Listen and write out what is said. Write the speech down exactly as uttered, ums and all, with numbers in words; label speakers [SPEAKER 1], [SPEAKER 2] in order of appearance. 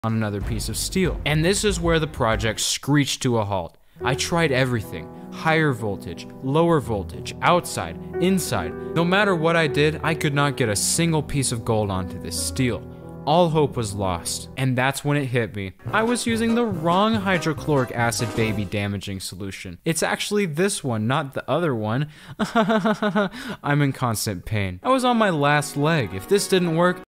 [SPEAKER 1] on another piece of steel. And this is where the project screeched to a halt. I tried everything. Higher voltage, lower voltage, outside, inside. No matter what I did, I could not get a single piece of gold onto this steel. All hope was lost, and that's when it hit me. I was using the wrong hydrochloric acid baby damaging solution. It's actually this one, not the other one. I'm in constant pain. I was on my last leg. If this didn't work,